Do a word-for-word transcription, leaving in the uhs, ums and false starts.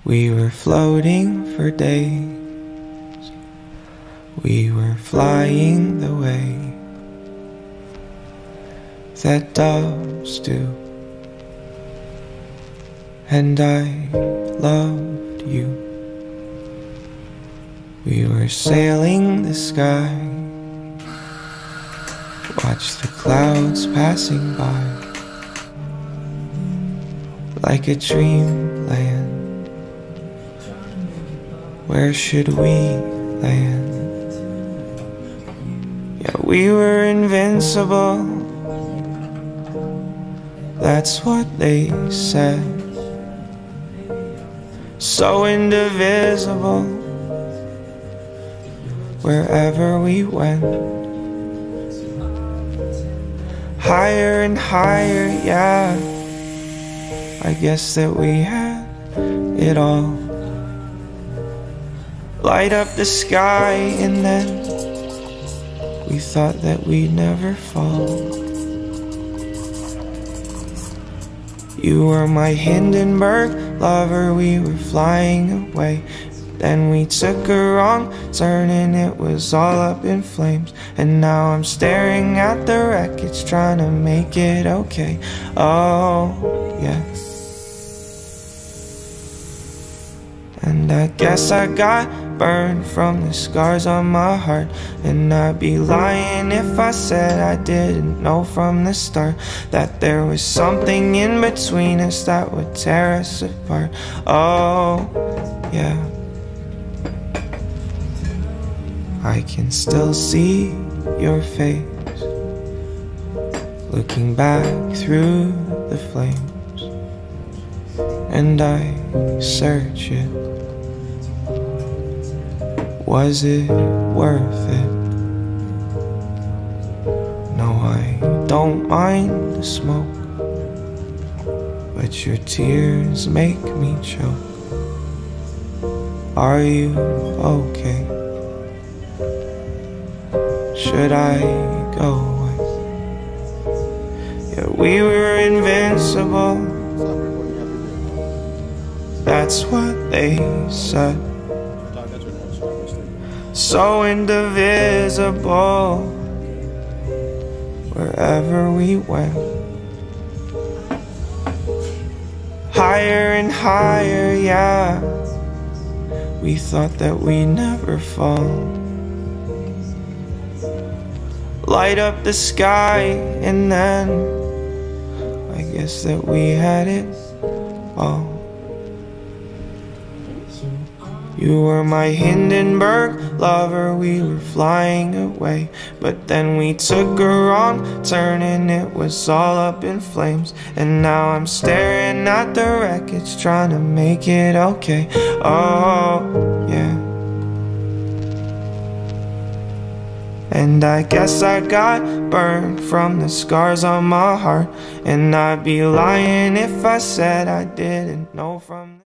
We were floating for days, we were flying the way that doves do, and I loved you. We were sailing the sky, watched the clouds passing by, like a dreamland. Where should we land? Yeah, we were invincible, that's what they said. So indivisible, wherever we went. Higher and higher, yeah, I guess that we had it all. Light up the sky, and then we thought that we'd never fall. You were my Hindenburg lover, we were flying away. Then we took a wrong turn and it was all up in flames. And now I'm staring at the wreckage, trying to make it okay. Oh, yeah. And I guess I got burned from the scars on my heart, and I'd be lying if I said I didn't know from the start that there was something in between us that would tear us apart. Oh, yeah. I can still see your face looking back through the flames, and I search it. Was it worth it? No, I don't mind the smoke, but your tears make me choke. Are you okay? Should I go away? Yeah, we were invincible, that's what they said. So indivisible, wherever we went. Higher and higher, yeah, we thought that we'd never fall. Light up the sky, and then I guess that we had it all. You were my Hindenburg lover, we were flying away. But then we took a wrong turn and it was all up in flames. And now I'm staring at the wreckage, trying to make it okay. Oh, yeah. And I guess I got burned from the scars on my heart, and I'd be lying if I said I didn't know from